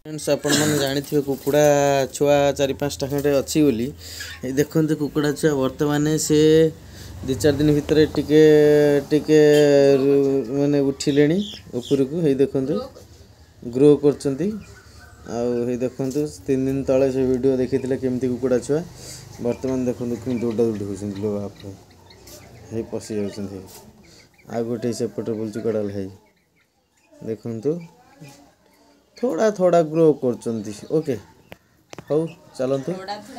Friends आपण मैंने जानी कुकुड़ा छुआ 4-5टा खंडे अच्छी बोली देखते कुकुड़ा छुआ बर्तमान से 2-4 दिन भितर टिके टिके माने उठिले ऊपर को हे देखते ग्रो कर देखते 3 दिन तले से वीडियो देखी केमती कुकुड़ा छुआ बर्तमान देखते दौड़ा दौड़ी हो पशि जाऊँ आ गोटे सेपटे बुलची कड़ाल है देखु थोड़ा थोड़ा ग्रो कर ओके हौ चलतु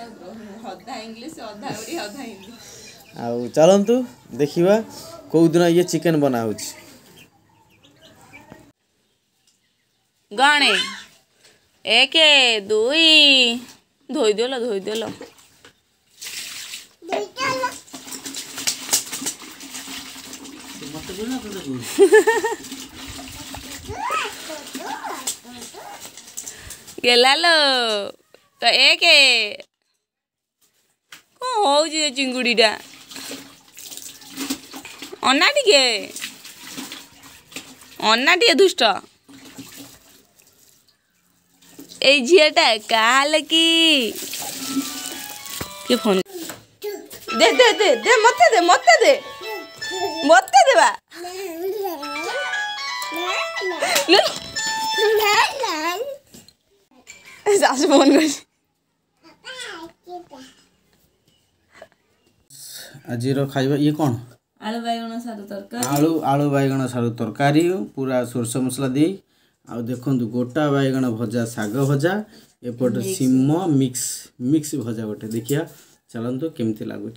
आउ चलतु देखा कौ दिन ये चिकेन बना गणे 1 2 धोई देल गेला लो तो 1 कौन हो चिंगुड़ीटा अन्ना टे दुष्ट ए झीटा काल की फोन दे दे दे दे मत देवा सासु फोन कर आज खाइबा ये कौन आलू बैगन सारू तरकारी आलू बैगन सारू तरकारी पूरा सोरस मसला दी आ देखु गोटा बैगन भजा साग भजा एपट सिम मिक्स भजा गोटे देखिया चलतु केमती लगुच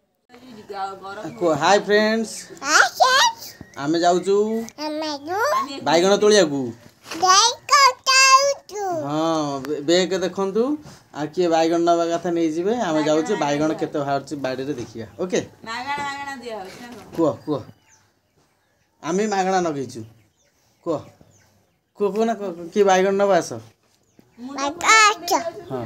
हाय फ्रेंड्स आमे जाऊचू बैगन तोलिया को हाँ बेग देखु आ किए बैगन नवा कथा नहीं जीवे आमे जाऊचू बैगन केते बाहर बाड़ी रे देखिया ओके मागणा दिया कुह आमे मागणा नगेचु कुह ना कि बैगन नवा आस हाँ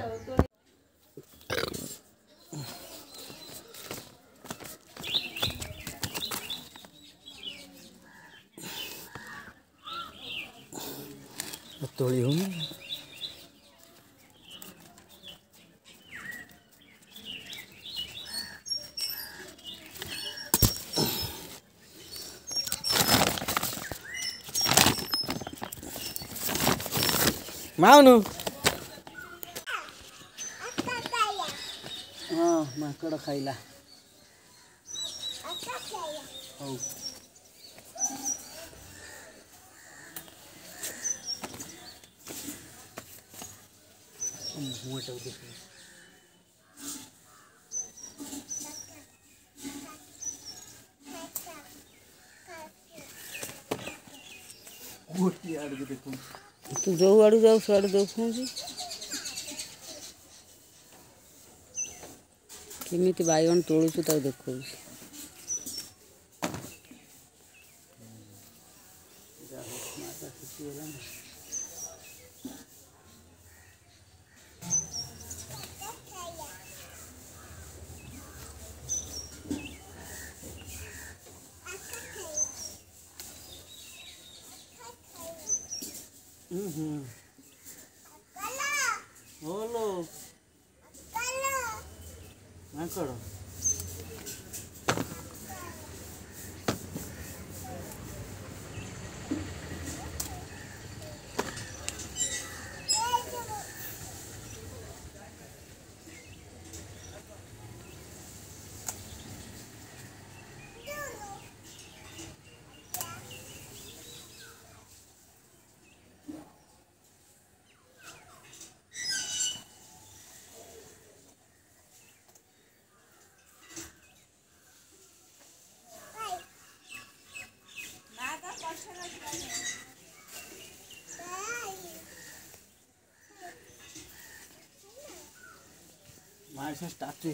तोड़ी हूँ माउनु हाँ माकड़ खाइला हौ मुँहटा देख गोटी आड़ देखो तू जो आड़ू जाऊ साड़ू देखु केमिति बैगन तोड़ुछु तार देखु बोलो माकड़ माइसा स्टार्ट हो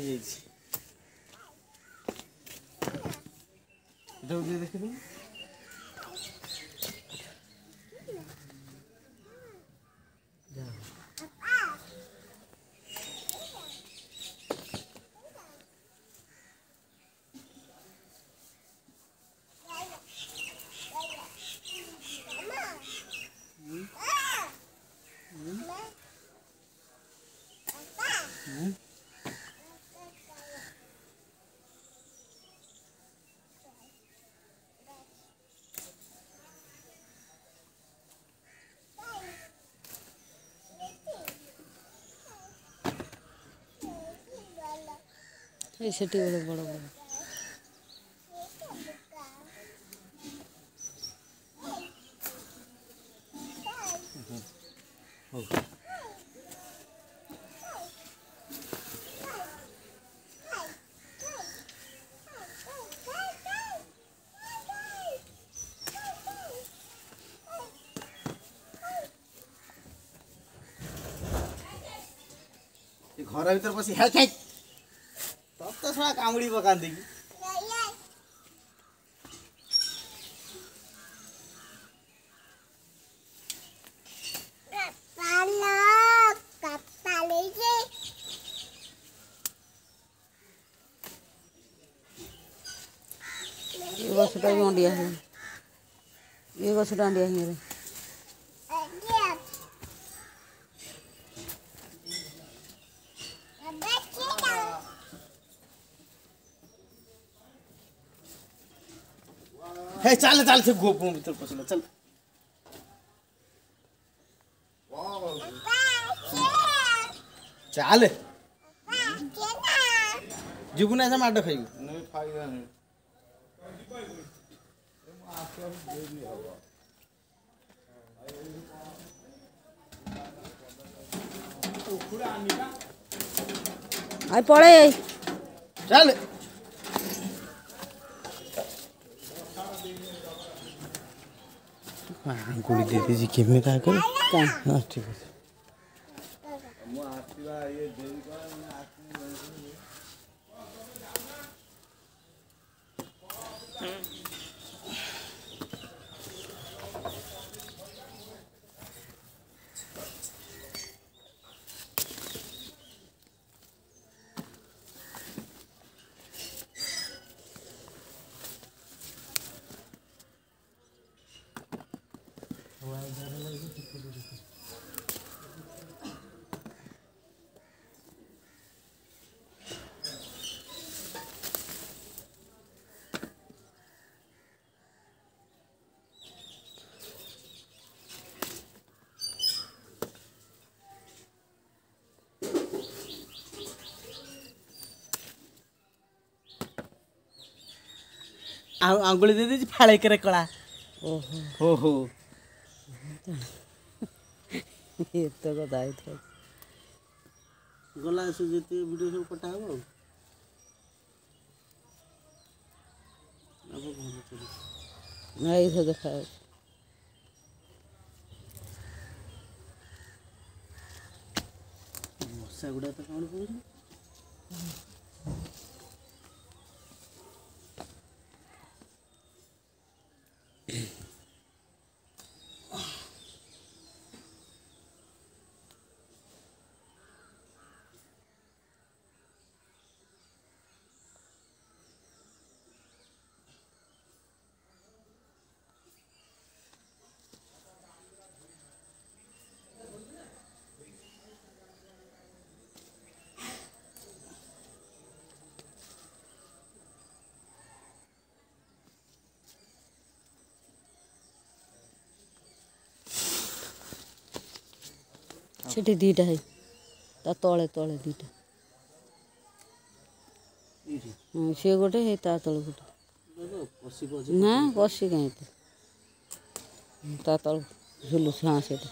जाए देखिए ଏ ସେଠି ଗୋଟେ ବଡ଼ ବଡ଼ घर भीतर पशि हे तब तो थोड़ा कामुड़ी पकाती ये गछटा भी अंडिया है ये गछटा अंडिया है हे चल चल से गोप भीतर पशिला चल चल जीबू ना माड खाइबू नहीं फायदा नहीं आई पड़े चल गुड़ी दे दीजिए केमे का कर हां ठीक है आंगुली दे दीजिए फाड़े करे कला ओहो ओहो ये तो कथा है तो गला से जेते वीडियो सब कटा हो अब घर चली नहीं से देखा मशा गुड़ा तो कौन पड़े सेठी दीटा है ता तले तले दीटा हाँ सी गोटे है ता तले गोटे ना कषि कहीं ता तल झुलुस हाँ सेटा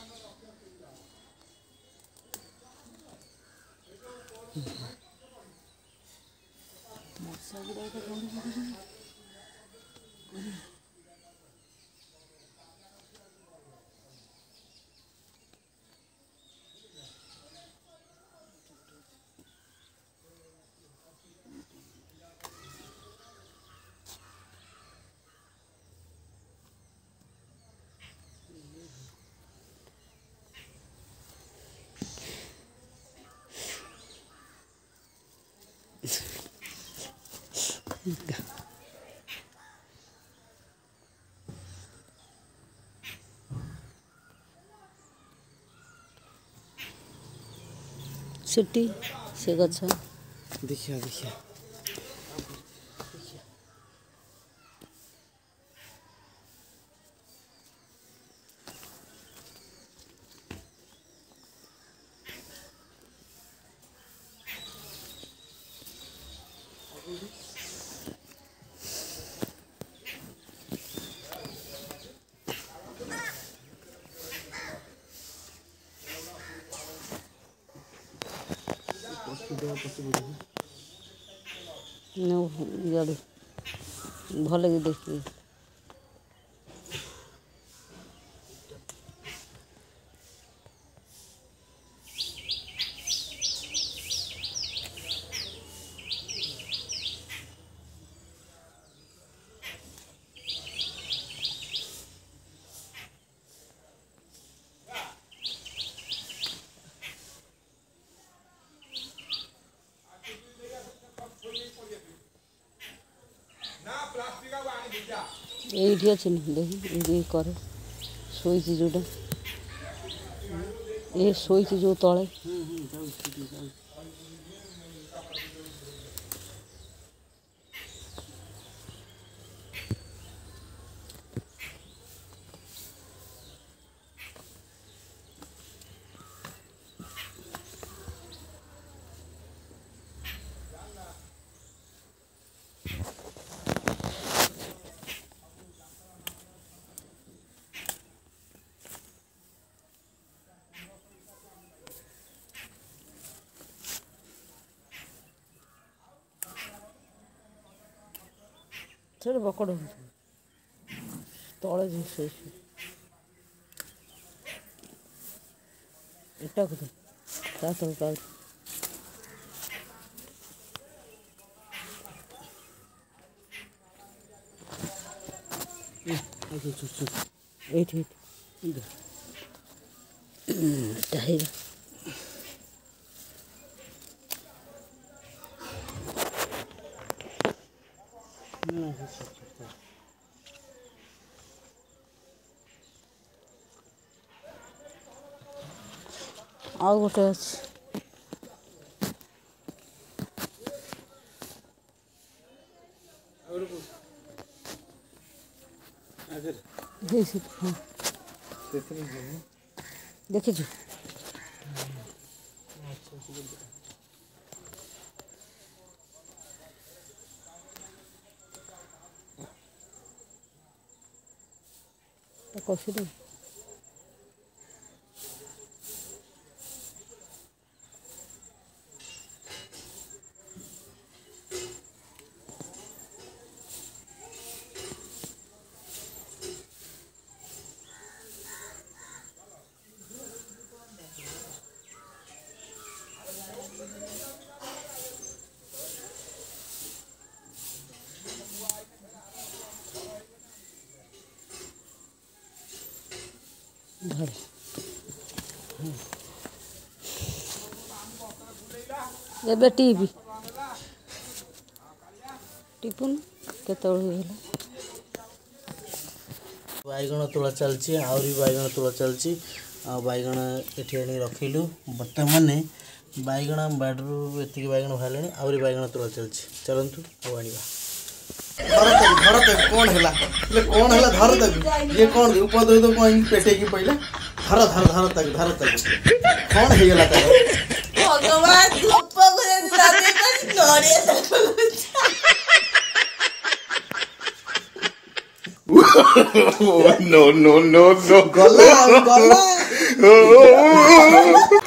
सिटी से गछ देखिए देखिए इधर भल कि देखिए এইটি আছে না দেখি এই করে শোইছি যেটা এ শোইছি যে তলে ସେଠି ବକଡ଼ ତଳେ ଶୋଇଛି ଏଟା କଥା ତା ତଳେ ତା এইଠି ଏଟା ହେଇଲା ଆଉ ଗୋଟେ ଅଛି ଦେଖିଛୁ କଷି ଦେ ଧର ଏବେ ଟିପି ଟିପୁନ କେତେବେଳେ ହେଇଗଲା ବାଇଗଣ ତୋଳା ଚାଲିଛି ଆହୁରି ବାଇଗଣ ତୋଳା ଚାଲିଛି ଆଉ ବାଇଗଣ ଏଠି ଆଣି ରଖିଲୁ ବର୍ତ୍ତମାନ ବାଇଗଣ ବାଡ଼ିରୁ ଏତିକି ବାଇଗଣ ବାହାରିଲାଣି ଆହୁରି ବାଇଗଣ ତୋଳା ଚାଲିଛି ଚାଲନ୍ତୁ ଆଉ ଆଣିବା ଧର ତାକୁ କ'ଣ ହେଲା ହେଲେ କ'ଣ ହେଲା ଧର ତାକୁ ଇଏ କ'ଣ ଉପଦେଇ ଦେଉ କ'ଣ ପେଟେଇକି ପଇଲା ଧର ଧର ଧର ତାକୁ କ'ଣ ହେଇଗଲା ତାକୁ no, no, no, no. ଗଲା